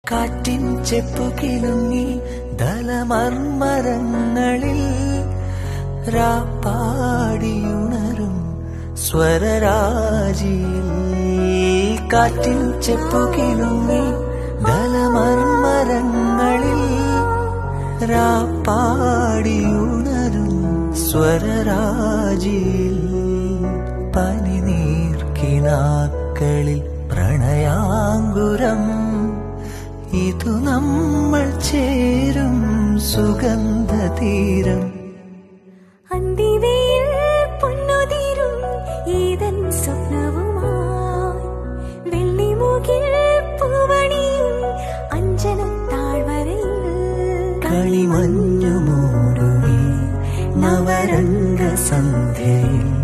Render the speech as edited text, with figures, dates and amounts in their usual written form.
കാറ്റിൻ ചെപ്പുകിലുങ്ങി ദലമർമരങ്ങളിൽ രാപ്പാടിയുണരും സ്വരരാജിയിൽ. കാറ്റിൻ ചെപ്പുകിലുങ്ങി ദലമർമരങ്ങളിൽ രാപ്പാടിയുണരും സ്വരരാജിയിൽ. പനിനീർക്കിനാക്കളിൽ പ്രണയാങ്കുരം ഇതു നമ്മൾ ചേരും സുഗന്ധതീരം. അന്തിവയിൽ പൊന്നുതിരും ഏതൻ സ്വപ്നവുമായി വെള്ളിമുകിൽ പൂവണിയും അഞ്ജനം താഴ്വരയിൽ. കളിമഞ്ഞു മൂടുമീ നവരംഗ സന്ധ്യയിൽ